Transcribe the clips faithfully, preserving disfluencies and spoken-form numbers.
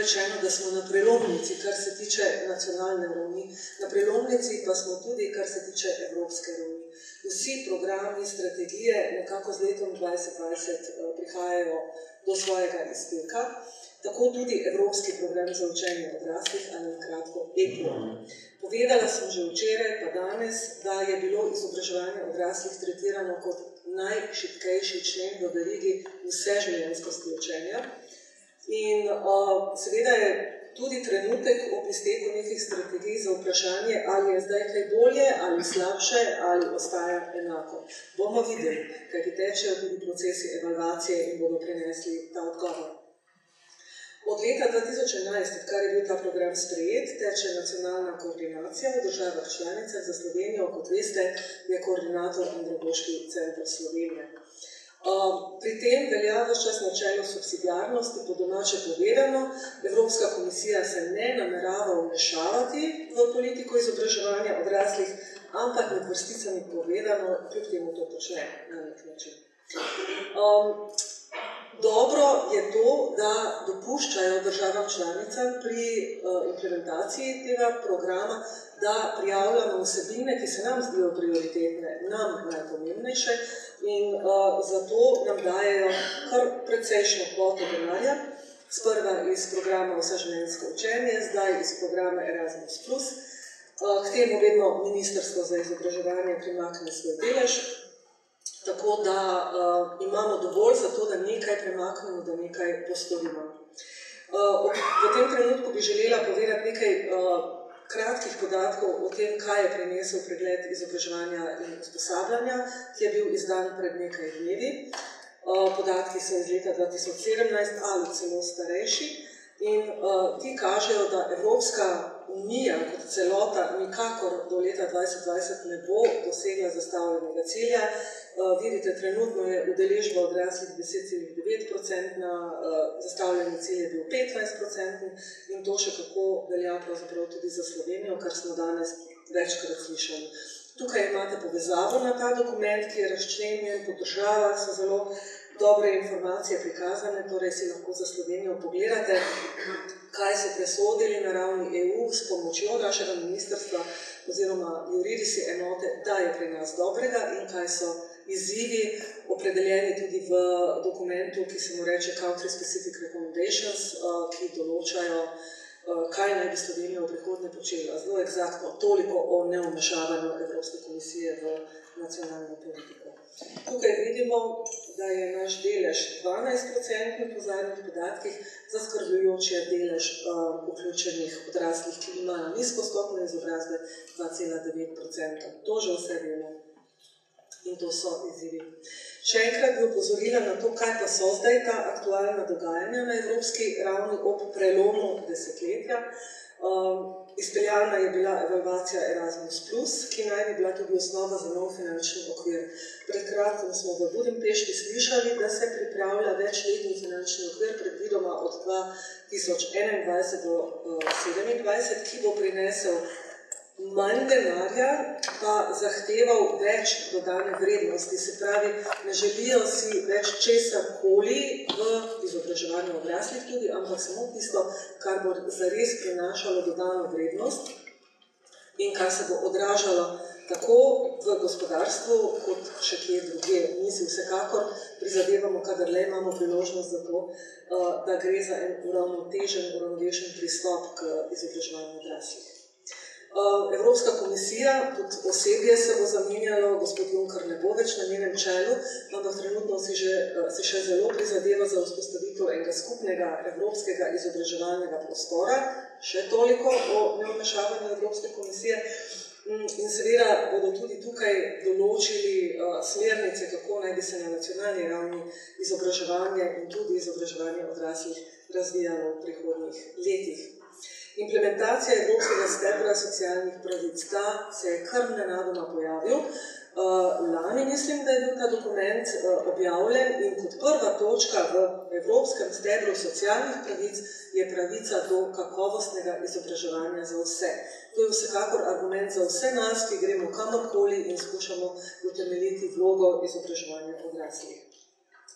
rečeno, da smo na prelomnici, kar se tiče nacionalne ravni, na prelomnici pa smo tudi, kar se tiče evropske ravni. Vsi programi, strategije nekako z letom dvajset dvajset prihajajo do svojega izteka, tako tudi Evropski program za učenje odraslih ali kratko E P O. Povedala sem že včeraj, pa danes, da je bilo izobraževanje odraslih tretirano kot najšibkejši člen v verigi vseživljenjskosti učenja. In uh, seveda je tudi trenutek ob izteku nekih strategij za vprašanje, ali je zdaj kaj bolje, ali slabše, ali ostaja enako. Bomo videli, kajti tečejo tudi procesi evalvacije in bodo prinesli ta odgovor. Od leta dva tisoč enajst, odkar je bil ta program sprejet, teče nacionalna koordinacija v državah članicah. Za Slovenijo, kot veste, je koordinator Andragoški center Slovenije. Pri tem velja ves čas načelo subsidiarnosti, po domače povedano. Evropska komisija se ne namerava vmešavati v politiko izobraževanja odraslih, ampak med vrsticami povedano, kljub temu to počne na nek način. Um, Dobro je to, da dopuščajo državam članicam pri uh, implementaciji tega programa, da prijavljamo vsebine, ki se nam zdijo prioritetne, nam najpomembnejše, in uh, zato nam dajejo kar precejšno kvoto denarja, sprva iz programa Vseživljenjsko učenje, zdaj iz programa Erasmus plus. Uh, k temu vedno Ministrstvo za izobraževanje primakne svoj delež, tako da uh, imamo dovolj za to, da nekaj premaknemo, da nekaj postorimo. Uh, v tem trenutku bi želela povedati nekaj uh, kratkih podatkov o tem, kaj je prinesel pregled izobraževanja in usposabljanja, ki je bil izdan pred nekaj dnevi. Uh, podatki so iz leta dva tisoč sedemnajst ali celo starejši in uh, ti kažejo, da Evropska unija kot celota nikakor do leta dvajset dvajset ne bo dosegla zastavljenega cilja. Uh, vidite, trenutno je udeležba odraslih deset celih devet procentna, uh, zastavljeni cilj je bil petnajst procentni in to še kako velja pravzaprav tudi za Slovenijo, kar smo danes večkrat slišali. Tukaj imate povezavo na ta dokument, ki je razčlenjen po državah, so zelo dobre informacije prikazane, torej si lahko za Slovenijo pogledate, kaj so presodili na ravni E U s pomočjo našega ministrstva oziroma juridisi enote, da je pri nas dobrega in kaj so izzivi opredeljeni tudi v dokumentu, ki se mu reče Country Specific Recommendations, ki določajo, kaj naj bi Slovenija v prihodnje počela. Zelo eksaktno, toliko o neumešavanju Evropske komisije v nacionalno politiko. Tukaj vidimo, da je naš delež dvanajst procentni po zadnjih podatkih, zaskrbljujoč je delež uh, vključenih odraslih, ki imajo nizko stopnjo izobrazbe dva cela devet procenta. To že vse vemo. In to so izzivi. Še enkrat bi opozorila na to, kaj pa so zdaj ta aktualna dogajanja na evropski ravni ob prelomu desetletja. Um, izpeljana je bila evalvacija Erasmus plus, ki naj bi bila tudi osnova za nov finančni okvir. Pred kratkim smo v Budimpešti slišali, da se pripravlja večletni finančni okvir, predvidoma od dva tisoč enaindvajset do sedemindvajset, ki bo prinesel manj denarja, pa zahteval več dodane vrednosti. Se pravi, ne želijo si več česarkoli v izobraževanju odraslih tudi, ampak samo tisto, kar bo zares prinašalo dodano vrednost in kar se bo odražalo tako v gospodarstvu, kot še kje druge. Mi si vsekakor prizadevamo, kadar le imamo priložnost za to, da gre za en uravnotežen, uravnovešen pristop k izobraževanju odraslih. Evropska komisija, tudi osebje se bo zamenjalo, gospod Juncker ne bo več na njenem čelu, ampak trenutno si, že, si še zelo prizadeva za vzpostavitev enega skupnega evropskega izobraževalnega prostora, še toliko o neumešavanju Evropske komisije. In seveda bodo tudi tukaj določili uh, smernice, kako naj bi se na nacionalni ravni izobraževanje in tudi izobraževanje odraslih razvijalo v prihodnjih letih. Implementacija Evropskega stebra socialnih pravic, ta se je kar nenadoma pojavil. Uh, lani mislim, da je bil ta dokument uh, objavljen in kot prva točka v Evropskem stebru socialnih pravic je pravica do kakovostnega izobraževanja za vse. To je vsekakor argument za vse nas, ki gremo kamorkoli in skušamo utemeljiti vlogo izobraževanja odraslih.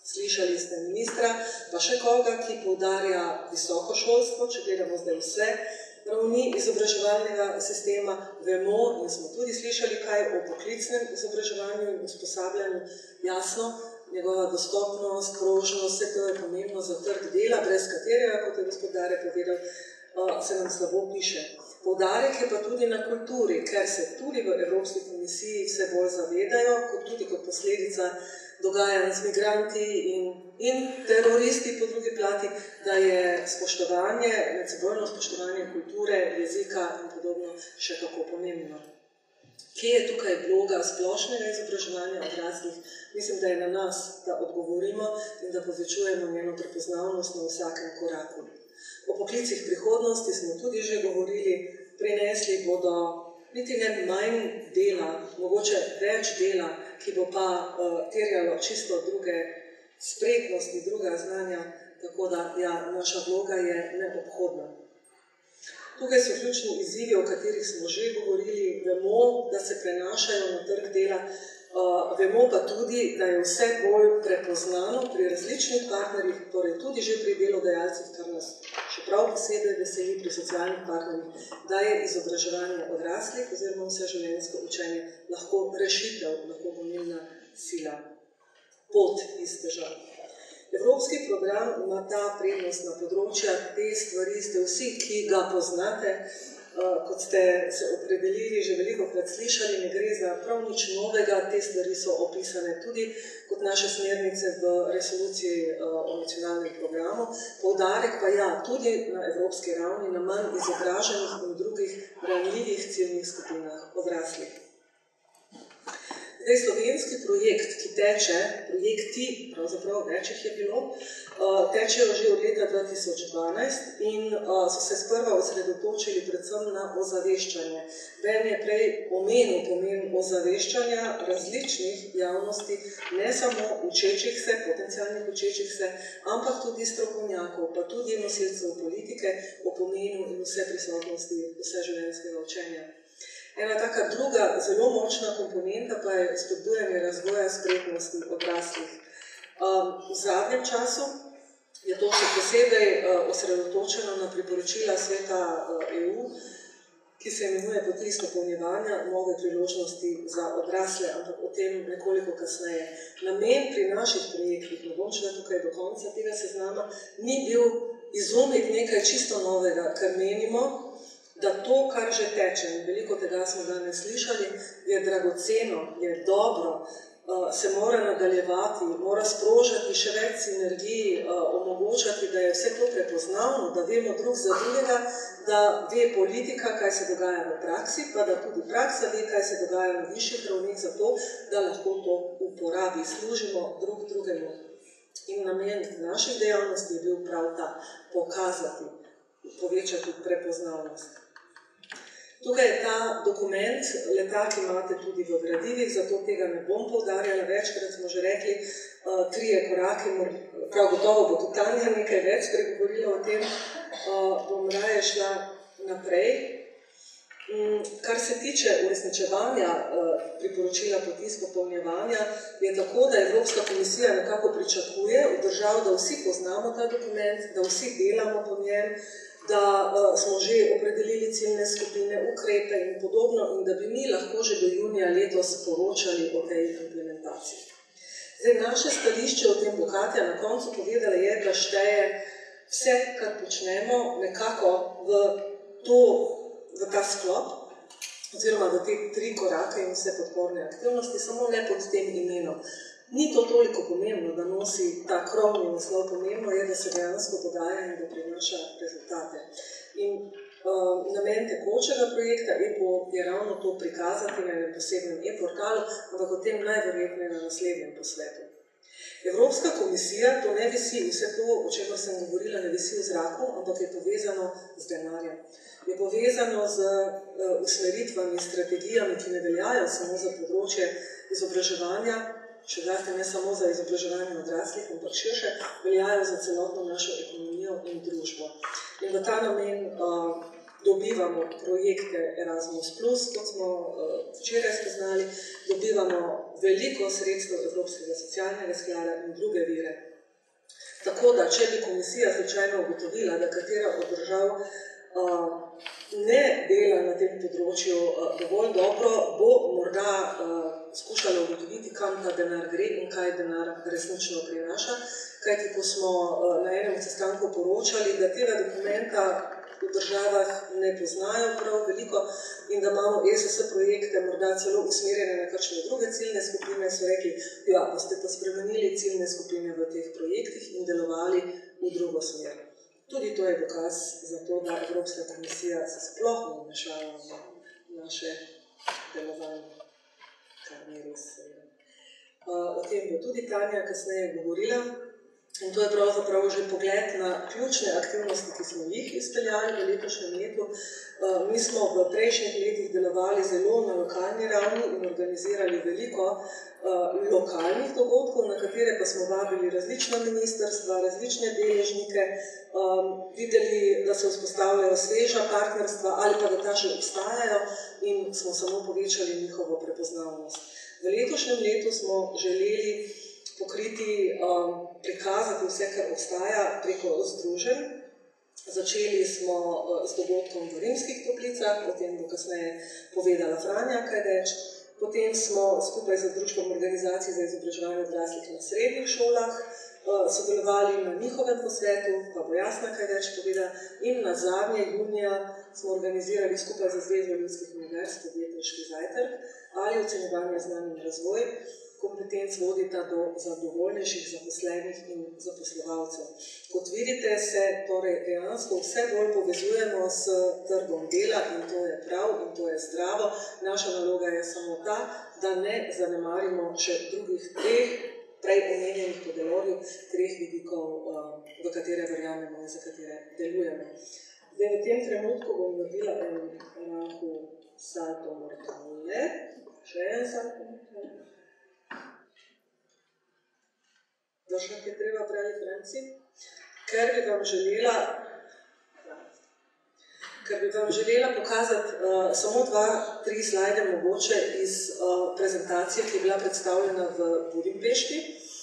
Slišali ste ministra, pa še koga, ki poudarja visoko šolstvo, če gledamo zdaj vse ravni izobraževalnega sistema, vemo in smo tudi slišali kaj o poklicnem izobraževanju in usposabljanju, jasno, njegova dostopnost, prožnost, vse to je pomembno za trg dela, brez katerega, kot je gospod Dare povedal, se nam slabo piše. Poudarek je pa tudi na kulturi, ker se tudi v Evropski komisiji vse bolj zavedajo, kot tudi kot posledica dogajanj z migranti in, in teroristi po drugi plati, da je spoštovanje, medsebojno spoštovanje kulture, jezika in podobno še kako pomembno. Kje je tukaj vloga splošnega izobraževanja odraslih? Mislim, da je na nas, da odgovorimo in da povečujemo njeno prepoznavnost na vsakem koraku. O poklicih prihodnosti smo tudi že govorili, prinesli bodo niti ne manj dela, mogoče več dela, ki bo pa uh, terjalo čisto druge spretnosti, druga znanja, tako da ja, naša vloga je neobhodna. Tukaj so ključni izzivi, o katerih smo že govorili, vemo, da se prenašajo na trg dela, uh, vemo pa tudi, da je vse bolj prepoznano pri različnih partnerjih, torej tudi že pri delodajalcih, kar nas še prav posebej veseli pri socialnih partnerjih, da je izobraževanje odraslih oziroma vseživljenjsko učenje lahko rešitev, lahko gonilna sila, pot iz težav. Evropski program ima ta prednostna področja, te stvari ste vsi, ki ga poznate, kot ste se opredelili, že velikokrat slišali, ne gre za prav nič novega, te stvari so opisane tudi kot naše smernice v resoluciji o nacionalnem programu. Poudarek pa ja, tudi na evropski ravni, na manj izobraženih in drugih ranljivih ciljnih skupinah odraslih. Zdaj, slovenski projekt, ki teče, projekti, pravzaprav več jih je bilo, tečejo že od leta dva tisoč dvanajst in so se sprva osredotočili predvsem na ozaveščanje. Ben je prej omenil pomen ozaveščanja različnih javnosti, ne samo učečih se, potencialnih učečih se, ampak tudi strokovnjakov, pa tudi nosilcev politike o pomenu in vse prisotnosti vseživljenjskega učenja. Ena taka druga, zelo močna komponenta pa je spodbujanje razvoja spretnosti odraslih. V zadnjem času je to še posebej osredotočeno na priporočila sveta E U, ki se imenuje Poti izpopolnjevanja nove priložnosti za odrasle, ampak o tem nekoliko kasneje. Namen pri naših projektih, ne bom šla tukaj do konca tega seznama, ni bil izumiti nekaj čisto novega, ker menimo, da to, kar že teče, in veliko tega smo danes slišali, je dragoceno, je dobro, se mora nadaljevati, mora sprožati še več sinergij, omogočati, da je vse to prepoznavno, da vemo drug za drugega, da ve politika, kaj se dogaja v praksi, pa da tudi praksa ve, kaj se dogaja na višjih ravneh, zato da lahko to uporabi, služimo drug drugemu. In namen naših dejavnosti je bil prav ta, pokazati, povečati prepoznavnost. Tukaj je ta dokument, letak imate tudi v gradivih, zato tega ne bom poudarjala, večkrat smo že rekli, trije koraki, prav gotovo bo tudi Tanja nekaj več pregovorila o tem, bom raje šla naprej. Kar se tiče uresničevanja priporočila Poti izpopolnjevanja, je tako, da Evropska komisija nekako pričakuje od držav, da vsi poznamo ta dokument, da vsi delamo po njem, da smo že opredelili ciljne skupine, ukrepe in podobno in da bi mi lahko že do junija letos poročali o tej implementaciji. Zdaj, naše stališče o tem, bo Katja na koncu povedala, je, da šteje vse, kar počnemo, nekako v, to, v ta sklop, oziroma v te tri korake in vse podporne aktivnosti, samo ne pod tem imenom. Ni to toliko pomembno, da nosi ta krovni naslov, pomembno je, da se dejansko dogaja in da prinaša rezultate. In uh, namen tekočega projekta E P O je ravno to prikazati na enem posebnem e-portalu, ampak o tem najverjetneje na naslednjem posvetu. Evropska komisija, to ne visi, vse to, o čemer sem govorila, ne visi v zraku, ampak je povezano z denarjem. Je povezano z uh, usmeritvami, strategijami, ki ne veljajo samo za področje izobraževanja, še zlasti ne samo za izobraževanje odraslih, ampak širše, veljajo za celotno našo ekonomijo in družbo. In v ta namen uh, dobivamo projekte Erasmus plus, kot smo uh, včeraj spoznali, dobivamo veliko sredstev Evropskega socialnega sklada in druge vire. Tako da, če bi komisija slučajno ugotovila, da katera od držav uh, ne dela na tem področju uh, dovolj dobro, bo morda uh, skušala ugotoviti, kam ta denar gre in kaj denar resnično prinaša. Kajti, ko smo uh, na enem sestanku poročali, da tega dokumenta v državah ne poznajo prav veliko in da imamo E S S projekte morda celo usmerjene na kakšne druge ciljne skupine, so rekli, ja, boste pa spremenili ciljne skupine v teh projektih in delovali v drugo smer. Tudi to je dokaz za to, da Evropska komisija se sploh ne vmešava v naše delovanje, kar ni res. O tem bo tudi Tanja kasneje govorila. In to je pravzaprav že pogled na ključne aktivnosti, ki smo jih izpeljali v letošnjem letu. Mi smo v prejšnjih letih delovali zelo na lokalni ravni in organizirali veliko lokalnih dogodkov, na katere pa smo vabili različna ministrstva, različne deležnike, videli, da se vzpostavljajo sveža partnerstva ali pa da ta še obstajajo in smo samo povečali njihovo prepoznavnost. V letošnjem letu smo želeli pokriti, prikazati vse, kar obstaja preko združenj. Začeli smo z dogodkom v Rimskih Toplicah, o tem bo kasneje povedala Franja kaj več. Potem smo skupaj z Društvom organizacij za izobraževanje odraslih na srednjih šolah sodelovali na njihovem posvetu, pa bo Jasna kaj več povedala. In na zadnje junija smo organizirali skupaj z Zvezo ljudskih univerz podjetniški zajtrk ali ocenjevanje znanja in razvoj. Kompetenc vodita do zadovoljnejših zaposlenih in zaposlovalcev. Kot vidite, se torej dejansko vse bolj povezujemo s trgom dela in to je prav in to je zdravo. Naša naloga je samo ta, da ne zanemarimo še drugih treh, prej omenjenih po Delorju, treh vidikov, v katere verjamemo in za katere delujemo. Zdaj, v tem trenutku bom naredila en rahu salto mortale. Še en salto mortale. Držak je treba pravi Franci, ker bi vam želela, ker bi vam želela pokazati uh, samo dva, tri slajde mogoče iz uh, prezentacije, ki je bila predstavljena v Budimpešti.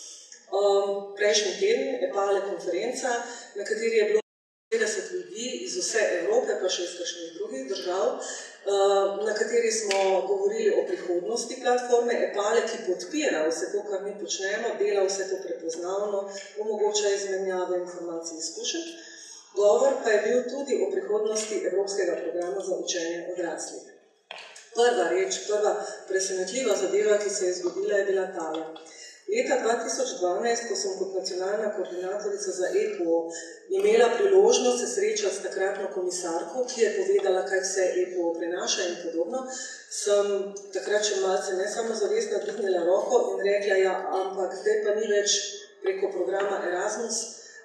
Um, prejšnji teden, EPALE konferenca, na kateri je bilo petdeset ljudi iz vse Evrope, pa še iz kakšnih drugih držav, na kateri smo govorili o prihodnosti platforme EPALE, ki podpira vse to, kar mi počnemo, dela vse to prepoznavno, omogoča izmenjave informacij izkušenj. Govor pa je bil tudi o prihodnosti Evropskega programa za učenje odraslih. Prva reč, prva presenetljiva zadeva, ki se je zgodila, je bila tale. Leta dva tisoč dvanajst, ko sem kot nacionalna koordinatorica za E P O imela priložnost se srečati s takratno komisarko, ki je povedala, kaj vse E P O prinaša in podobno, sem takrat še malce ne samo zavestno dvignila roko in rekla, ja, ampak zdaj pa ni več preko programa Erasmus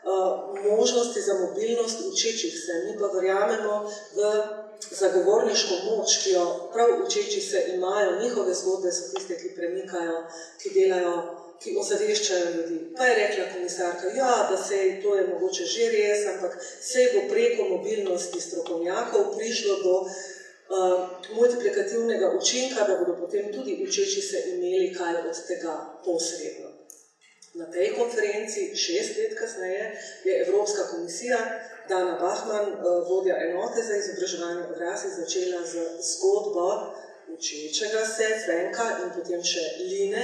možnosti za mobilnost učečih se. Mi pa verjamemo v zagovorniško moč, ki jo prav učeči se imajo, njihove zgodbe so tiste, ki premikajo, ki delajo, ki ozaveščajo ljudi. Pa je rekla komisarka, ja, da se to je mogoče že res, ampak se bo preko mobilnosti strokovnjakov prišlo do uh, multiplikativnega učinka, da bodo potem tudi učeči se imeli kaj od tega posredno. Na tej konferenci, šest let kasneje, je Evropska komisija, Dana Bachmann, vodja enote za izobraževanje odraslih, začela z zgodbo učečega se, Franka in potem še Line,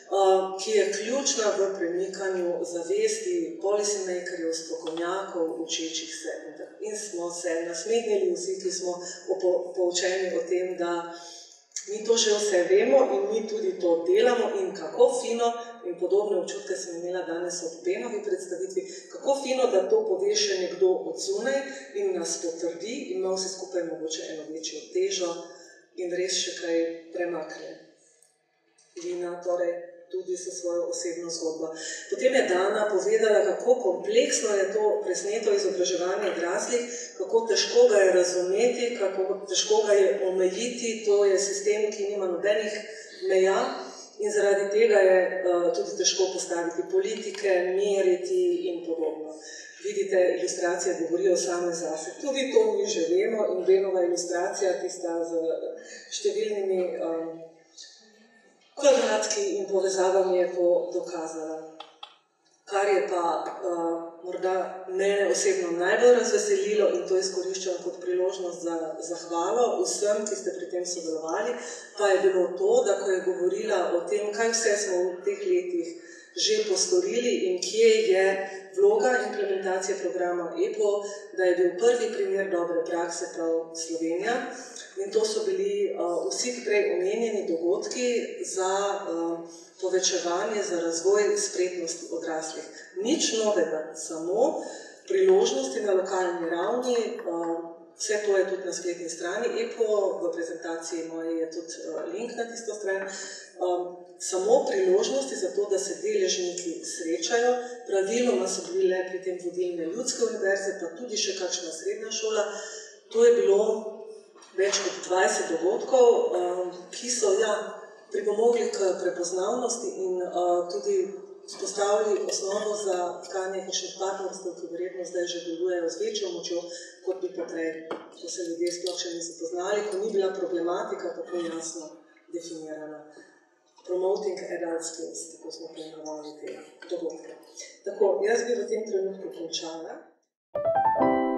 ki je ključna v premikanju zavesti policymakerjev, strokovnjakov, učečih se. In smo se nasmehnili vsi, ki smo poučeni o tem, da mi to že vse vemo in mi tudi to delamo in kako fino, in podobne občutke sem imela danes ob Benovi predstavitvi, kako fino, da to pove še nekdo od zunaj in nas potrdi in ima vse skupaj mogoče eno večjo težo in res še kaj premakne. Lina torej tudi s svojo osebno zgodbo. Potem je Dana povedala, kako kompleksno je to presneto izobraževanje odraslih, kako težko ga je razumeti, kako težko ga je omejiti, to je sistem, ki nima nobenih meja in zaradi tega je uh, tudi težko postaviti politike, meriti in podobno. Vidite, ilustracije govorijo same zase. Tudi to mi že vemo in Benova ilustracija, tista z številnimi um, kvadratki in povezavami je to dokazala. kar je pa uh, morda mene osebno najbolj razveselilo in to izkoriščam kot priložnost za zahvalo vsem, ki ste pri tem sodelovali, pa je bilo to, da ko je govorila o tem, kaj vse smo v teh letih že postorili in kje je vloga implementacije programa E P O, da je bil prvi primer dobre prakse prav Slovenija. In to so bili uh, vsi prej omenjeni dogodki za uh, povečevanje, za razvoj spretnosti odraslih. Nič novega, samo priložnosti na lokalni ravni, uh, vse to je tudi na spletni strani E P O, v prezentaciji moje je tudi uh, link na tisto stran, um, samo priložnosti za to, da se deležniki srečajo. Praviloma so bile pri tem vodilne ljudske univerze, pa tudi še kakšna srednja šola. To je bilo več kot dvajset dogodkov, ki so ja, pripomogli k prepoznavnosti in uh, tudi vzpostavili osnovo za tkanje kakšnih partnerstev, ki verjetno zdaj že delujejo z večjo močjo, kot bi poprej, ko se ljudje sploh še niso poznali, ko ni bila problematika tako jasno definirana. Promoting adult skills, tako smo poimenovali te dogodke. Tako, jaz bi v tem trenutku končala.